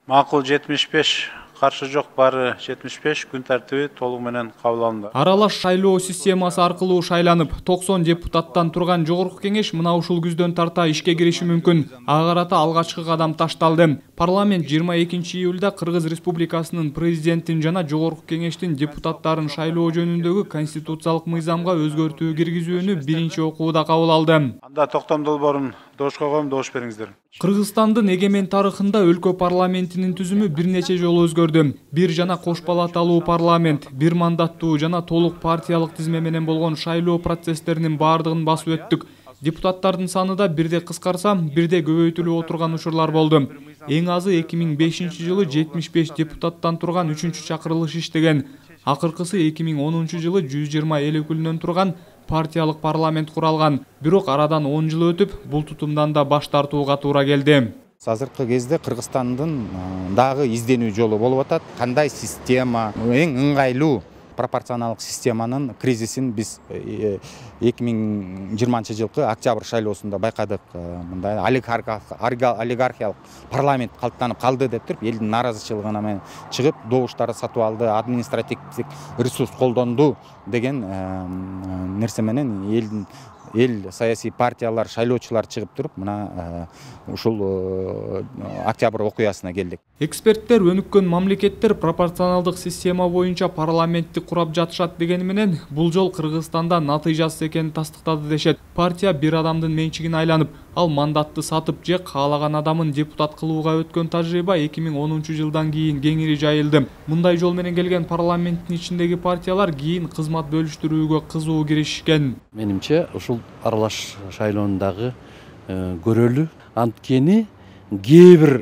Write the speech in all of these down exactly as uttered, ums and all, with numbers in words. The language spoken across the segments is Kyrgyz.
Макул жетимиш беш, каршы жок, бары жетимиш беш, күн тартиби толугу менен кабыл алынды. Аралаш шайлоо системасы аркылуу шайланып, токсон депутаттан турган жогорку кеңеш мына ушул күздөн тарта ишке кириши мүмкүн. Ага карата алгачкы кадам ташталды. Парламент жыйырма экинчи июлда Кыргыз Республикасынын президентин жана жогорку кеңештин депутаттарын шайлоо жөнүндөгү конституциялык мыйзамга өзгөртүү киргизүүнү биринчи окууда кабыл алды. Анда токтом долбоорун добушка коюм, добуш бериңиздер. Кыргызстандын эгемен тарыхында өлкө парламентинин түзүмү бир нече жолу өзгөрдү. Бир жана кош палаталуу парламент, бир мандаттуу жана толук партиялык тизме менен болгон шайлоо процесстеринин бардыгын басып өттүк. Депутаттардын саны да бирде кыскарса, бирде көбөйтүлүп отурган учурлар болду. Эң азы эки миң бешинчи жылы жетимиш беш депутаттан турган үчүнчү чакырылыш иштеген. Акыркысы эки миң онунчу жылы жүз жыйырма эл өкүлүнөн турган партиялык парламент куралган. Бирок арадан он жыл өтүп, бул тутумдан да баш тартууга туура келди. Азыркы кезде Кыргызстандын дагы изденүү жолу болуп атат. Кандай система, эң ыңгайлуу пропорционалдык системанын кризисин биз эки миң жыйырманчы жылкы октябрь шайлоосунда байкадык. Мындай олигархиялык парламент калыптанып калды деп туруп, элдин нааразычылыгына менен чыгып, добуштарды сатып алды, административдик ресурс колдонду деген нерсе менен элдин эл саясий партиялар, шайлоочулар чыгып туруп, мына ушул октябрь окуясына келдик. Эксперттер өнүккөн мамлекеттер пропорционалдык система боюнча парламентти курап жатышат дегени менен, бул жол Кыргызстанда натыйжасыз экенин тастыктады дешет. Партия бир адамдын менчигине айланып, ал мандатты сатып же каалаган адамын депутат кылууга өткөн тажрыйба эки миң онунчу жылдан кийин кеңири жайылды. Мындай жол менен келген парламенттин ичиндеги партиялар кийин кызмат бөлүштүрүүгө кызуу киришкен. Менимче ушул аралаш шайлоондагы көрөлү, анткени кээ бир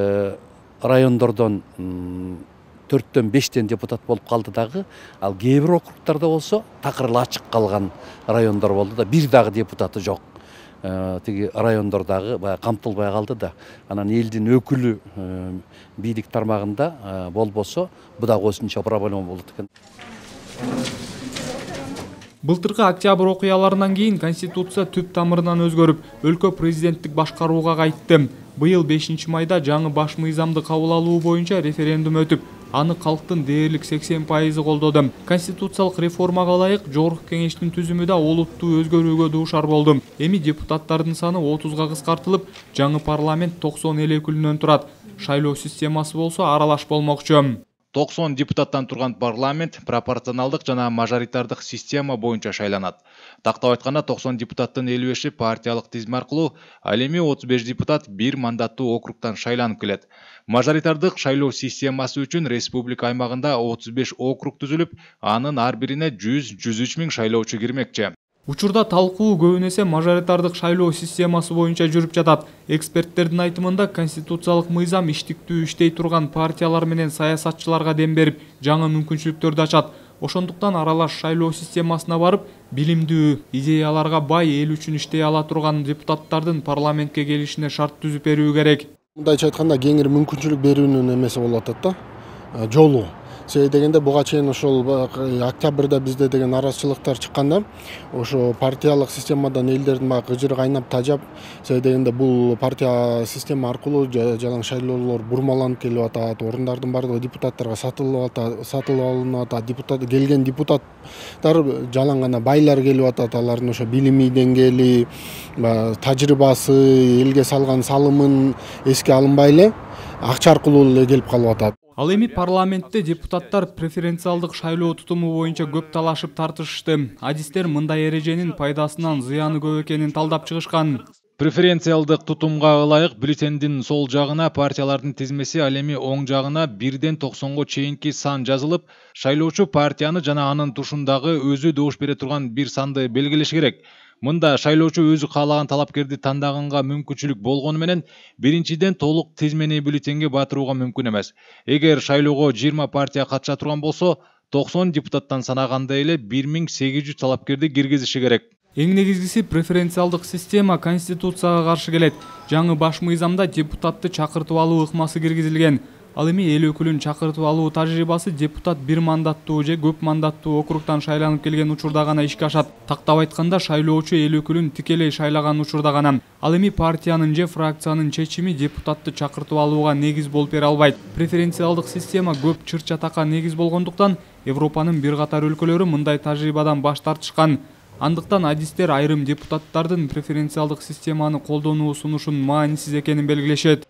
райондордон төрттөн бештен депутат болуп калды дагы, ал кээ бир округдарда болсо такыр ачык калган райондор болду да, бир дагы депутаты жок. Тиги райондордагы баягы камтылбай калды да. Анан элдин өкүлү бийлик тармагында болбосо, бу дагы осунча проблема болот экен. Былтыркы октябрь окуяларынан кийин конституция түп тамырынан өзгөрүп, өлкө президенттик башкарууга кайтты. Быйыл бешинчи майда жаңы баш мыйзамды кабыл алуу боюнча референдум өтүп, аны калктын дээрлик сексен пайызы колдоду. Конституциялык реформага ылайык жогорку кеңештин түзүмү да олуттуу өзгөрүүгө дуушар болду. Эми депутаттардын саны отузга кыскартылып, жаңы парламент токсон эл өкүлүнөн турат. Шайлоо системасы болсо аралаш болмокчу. токсон депутаттан турган парламент пропорционалдык жана мажоритардык система боюнча шайланат. Тактап айтканда токсон депутаттын элүү беши партиялык тизме аркылуу, ал эми отуз беш депутат бир мандаттуу округтан шайланып келет. Мажоритардык шайлоо системасы үчүн республика аймагында отуз беш округ түзүлүп, анын ар бирине жүз жүз үч миң шайлоочу кирмекчи. Учурда талкуу көбүн эсе мажоритардык шайлоо системасы боюнча жүрүп жатат. Эксперттердин айтымында конституциялык мыйзам иштиктүү иштей турган партиялар менен саясатчыларга дем берип, жаңы мүмкүнчүлүктөрдү ачат. Ошондуктан аралаш шайлоо системасына барып, билимдүү, идеяларга бай эл үчүн иштей ала турган депутаттардын парламентке келишине шарт түзүп берүү керек. Мындайча айтканда кеңири мүмкүнчүлүк берүүнүн эмеси болуп атат да, жолу. Себеби дегенде буга чейин ошол октябрда бизде деген наразычылыктар чыкканда, ошо партиялык системадан элдердин баягы кыжыры кайнап тажап, себеби дегенде бул партия система аркылуу жалаң шайлоолор бурмаланып келип атат, орундардын бардыгы депутаттарга сатылып атат, сатылып алынып атат, депутат келген депутаттар жалаң гана байлар келип атат, алардын ошо билими деңгээли, тажрыйбасы, элге салган салымын эске алынбай эле акча аркылуу эле келип калып атат. Ал эми парламентте депутаттар преференциалдык шайлоо тутуму боюнча көп талашып тартышты. Адистер мындай эреженин пайдасынан зыяны көп экенин талдап чыгышкан. Преференциалдык тутумга ылайык бюллетендин сол жагына партиялардын тизмеси, ал эми оң жагына бирден токсонго чейинки сан жазылып, шайлоочу партияны жана анын тушундагы өзү добуш бере турган бир санды белгилеши керек. Мында шайлоочу өзү каалаган талапкерди тандаганга мүмкүнчүлүк болгону менен, биринчиден толук тизмени бюллетенге батырууга мүмкүн эмес. Эгер шайлоого жыйырма партия катыша турган болсо, токсон депутаттан санаганда эле бир миң сегиз жүз талапкерди киргизиши керек. Эң негизгиси преференциалдык система конституцияга каршы келет. Жаңы баш мыйзамда депутатты чакыртып алуу ыкмасы киргизилген. Ал эми эл өкүлүн чакыртып алуу тажрыйбасы депутат бир мандаттуу же көп мандаттуу округтан шайланып келген учурда гана ишке ашат. Тактап айтканда шайлоочу эл өкүлүн тикелей шайлаган учурда гана. Ал эми партиянын же фракциянын чечими депутатты чакыртып алууга негиз болуп бере албайт. Преференциалдык система көп чыр-чатакка негиз болгондуктан Европанын бир катар өлкөлөрү мындай тажрыйбадан баш тартышкан. Андыктан адистер айрым депутаттардын преференциалдык системаны колдонуу сунушун маанисиз экенин белгилешет.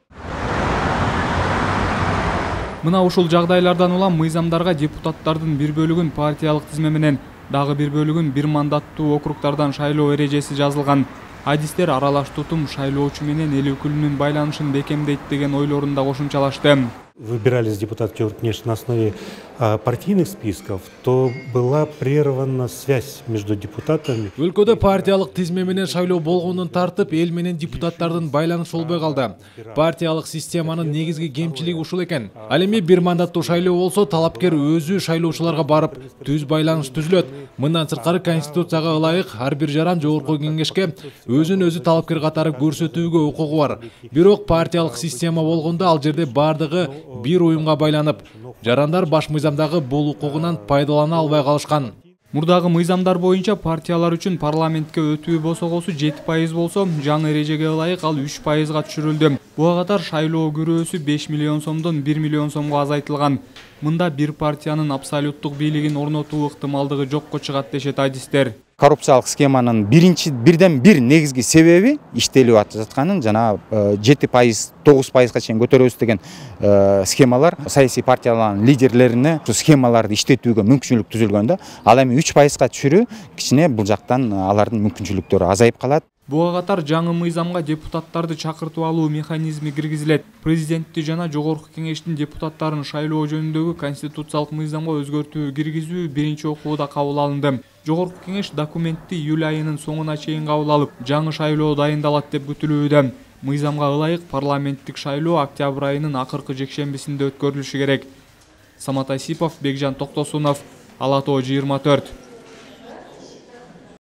Мына ушул жагдайлардан улам мыйзамдарга депутаттардын бир бөлүгүн партиялык тизме менен, дагы бир бөлүгүн бир мандаттуу округтардан шайлоо эрежеси жазылган. Адистер аралаш тутум шайлоочу менен эл өкүлүнүн байланышын бекемдейт деген ойлорун да кошумчалашты. Выбирались депутаты, конечно, на основе а, партийных списков, то была прервана связь между депутатами. Өлкөдө партиялык тизме менен шайлоо болгондон тартып, эл менен депутаттардын байланышы болбой калды. Партиялык системанын негизги кемчилиги ушул экен. Ал эми бир мандаттуу шайлоо болсо, талапкер өзү шайлоочуларга барып, түз байланыш түзүлөт. Мындан сырткары конституцияга ылайык ар бир жаран жогорку кеңешке өзүн өзү талапкер катары көрсөтүүгө укугу бар. Бирок партиялык система болгондо ал жерде бардыгы бир уюмга байланып, жарандар баш мыйзамдагы бул укугунан пайдалана албай калышкан. Мурдагы мыйзамдар боюнча партиялар үчүн парламентке өтүү босогосу жети пайыз болсо, жаңы эрежеге ылайык ал үч пайызга түшүрүлдү. Буга катар шайлоо күрөөсү беш миллион сомдон бир миллион сомго азайтылган. Мында бир партиянын абсолюттук бийлигин орнотуу ыктымалдыгы жокко чыгат дешет адистер. Коррупциялык схеманын биринчи бирден бир негизги себеби иштелип жатканын жана жети пайыз тогуз пайызга чейин көтөрөбүз деген схемалар саясий партиялардын лидерлерине ушу схемаларды иштетүүгө мүмкүнчүлүк түзүлгөн да. Ал эми үч пайызга түшүрүү кичине бул жактан алардын мүмкүнчүлүктөрү азайып калат. Буга катар жаңы мыйзамга депутаттарды чакыртып алуу механизми киргизилет. Президентти жана жогорку кеңештин депутаттарын шайлоо жөнүндөгү конституциялык мыйзамга өзгөртүү киргизүү биринчи окууда кабыл алынды. Жогорку кеңеш документти июль айынын соңуна чейин кабыл алып, жаңы шайлоо дайындалат деп күтүлүүдө. Мыйзамга ылайык парламенттик шайлоо октябрь айынын акыркы жекшембисинде өткөрүлүшү керек. Самат Айсипов, Бекжан Токтосунов, Ала Тоо жыйырма төрт.